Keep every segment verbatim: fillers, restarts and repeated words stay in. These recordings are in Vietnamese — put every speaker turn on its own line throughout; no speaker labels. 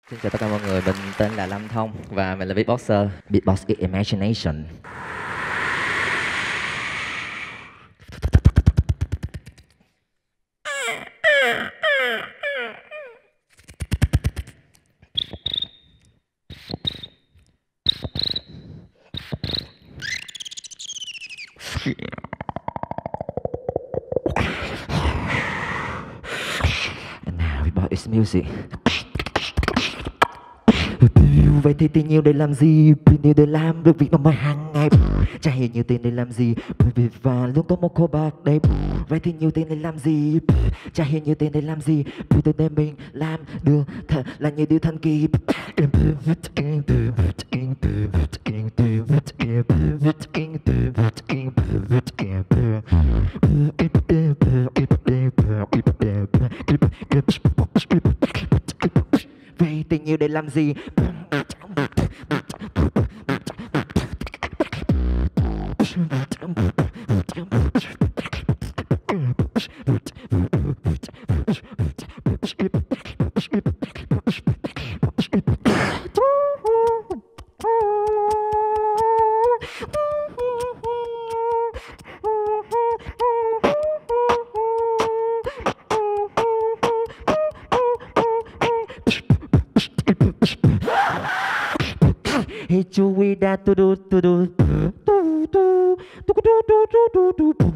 Xin chào tất cả mọi người, mình tên là Lâm Thông và mình là beatboxer. Beatbox is imagination. And now beatbox is music. Vậy thì tình yêu để làm gì? Tình yêu để làm được việc mà mày hàng ngày. Chả hiểu nhiều tiền để làm gì, và luôn có một cô bạc đấy. Vậy thì nhiều tiền để làm gì? Chả hiểu nhiều tiền để làm gì, từ để mình làm được thật là nhiều điều thần kỳ. Vậy tình yêu để làm gì? Hey Chewy, da tu du tu du tu du tu du du du du du.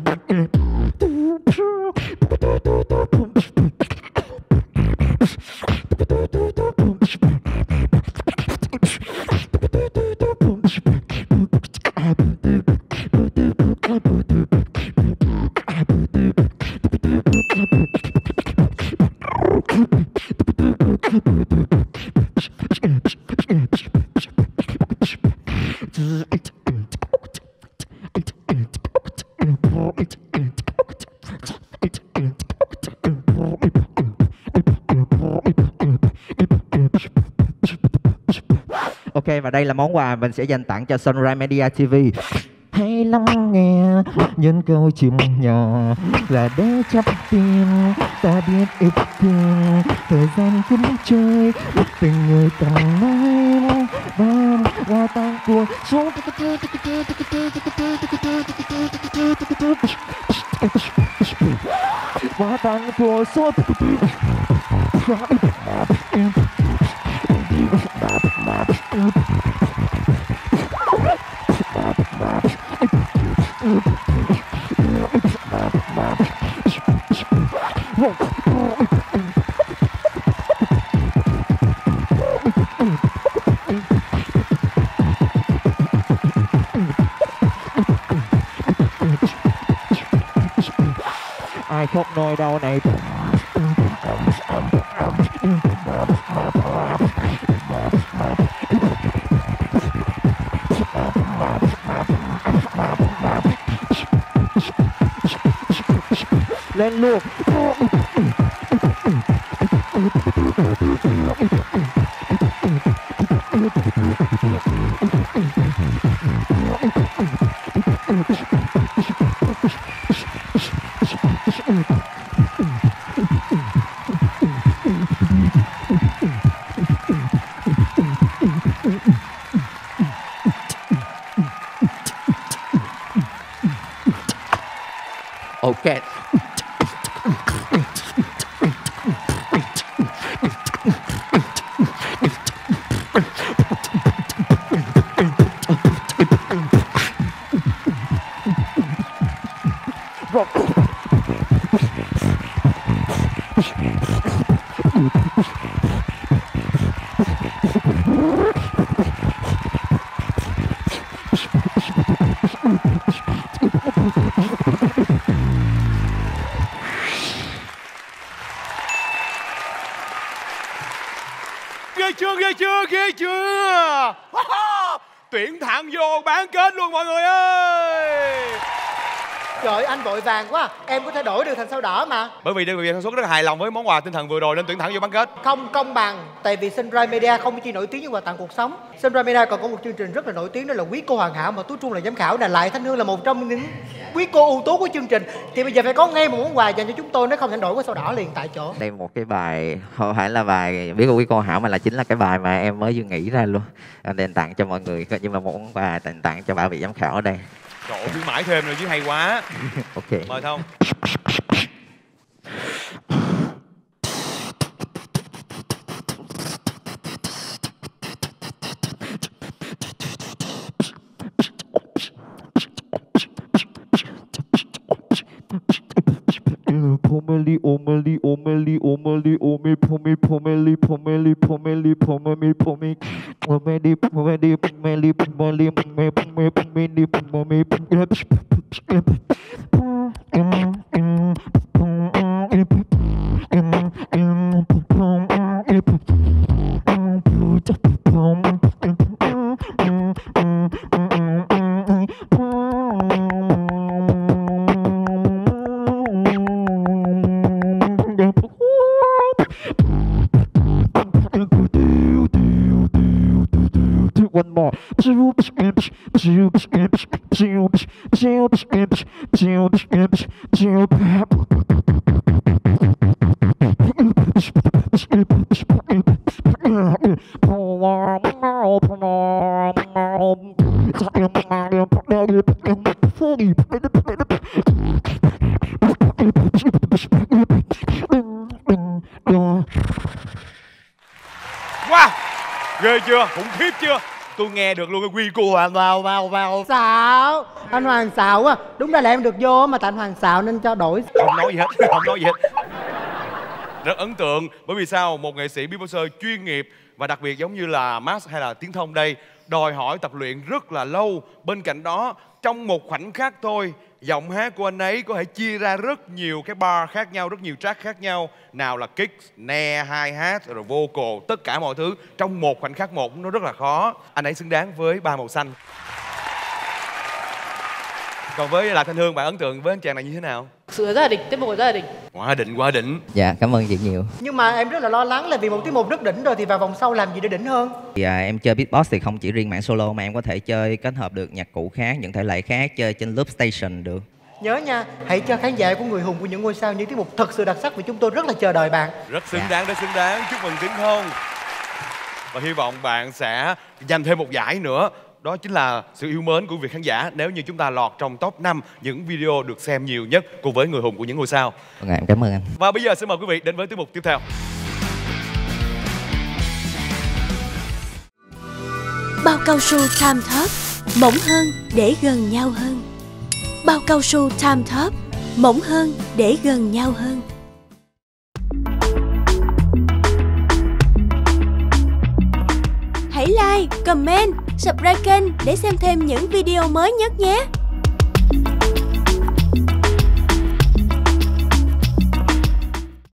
Ok, và đây là món quà mình sẽ dành tặng cho Sunrise Media ti vi. Hãy lắng nghe những câu chuyện nhỏ là để chấp tin ta biết yêu thương. Thời gian cứ trôi, từng người từng nói vang và tan cuộc xuống. Và tan cuộc xuống. Ai khóc nôi đau này. Lên luôn. Ok.
Ghê chưa, ghê chưa, ghê chưa. Tuyển thẳng vô bán kết luôn mọi người ơi.
Trời ơi, anh vội vàng quá. Em có thể đổi được thành sao đỏ mà.
Bởi vì đơn vị sản xuất rất là hài lòng với món quà tinh thần vừa rồi nên tuyển thẳng vô bán kết.
Không công bằng. Tại vì Sunrise Media không chỉ nổi tiếng với quà tặng cuộc sống. Sunrise Media còn có một chương trình rất là nổi tiếng, đó là Quý cô hoàn hảo mà Tú Trung là giám khảo, là Lại Thanh Hương là một trong những quý cô ưu tú của chương trình. Thì bây giờ phải có ngay một món quà dành cho chúng tôi, nếu không thể đổi qua sao đỏ liền tại chỗ.
Đây một cái bài, không phải là bài Biết Cô Quý Cô Hảo mà là chính là cái bài mà em mới vừa nghĩ ra luôn. Nên tặng cho mọi người, nhưng mà một món quà tặng tặng cho ba vị giám khảo ở đây.
Trời ơi, khuyến mãi thêm rồi chứ hay quá.
Ok.
Mời Thông.
Pomeli, omeli, omeli, omeli, omi, pomi, pomeli, pomeli, pomeli, pomeli, pomi, pomeli, pomeli, pomeli, pomeli, pomeli, pomeli, pomeli, one more.
Wow, ghê chưa, khủng khiếp chưa. Tôi nghe được luôn cái quy cô à. Vào vào vào.
Xạo. Anh Hoàng xạo quá. Đúng ra là em được vô mà tại anh Hoàng xạo nên cho đổi.
Không nói gì hết, không nói gì hết. Rất ấn tượng, bởi vì sao? Một nghệ sĩ beatboxer chuyên nghiệp và đặc biệt giống như là Max hay là Tiến Thông đây, đòi hỏi tập luyện rất là lâu. Bên cạnh đó, trong một khoảnh khắc thôi, giọng hát của anh ấy có thể chia ra rất nhiều cái bar khác nhau, rất nhiều track khác nhau. Nào là kick, snare, hi-hat, rồi vocal, tất cả mọi thứ trong một khoảnh khắc một, nó rất là khó. Anh ấy xứng đáng với ba màu xanh. Còn với Lại Thanh Hương, bạn ấn tượng với anh chàng này như thế nào?
Sự rất là đỉnh, tiết mục rất là đỉnh.
Quá đỉnh, quá đỉnh.
Dạ, cảm ơn chị nhiều.
Nhưng mà em rất là lo lắng là vì một tiết mục rất đỉnh rồi thì vào vòng sau làm gì để đỉnh hơn?
Thì à, em chơi beatbox thì không chỉ riêng mảng solo mà em có thể chơi kết hợp được nhạc cụ khác, những thể loại khác, chơi trên loop station được.
Nhớ nha, hãy cho khán giả của Người Hùng của những ngôi sao những tiết mục thật sự đặc sắc vì chúng tôi rất là chờ đợi bạn.
Rất xứng
Dạ.
đáng, rất xứng đáng. Chúc mừng Tiến Thông. Và hy vọng bạn sẽ giành thêm một giải nữa. Đó chính là sự yêu mến của quý vị khán giả nếu như chúng ta lọt trong top năm những video được xem nhiều nhất cùng với Người Hùng của những ngôi sao.
Vâng, em cảm ơn anh.
Và bây giờ xin mời quý vị đến với tiết mục tiếp theo.
Bao cao su Time Top, mỏng hơn để gần nhau hơn. Bao cao su Time Top, mỏng hơn để gần nhau hơn. Hãy like, comment, subscribe kênh để xem thêm những video mới nhất nhé.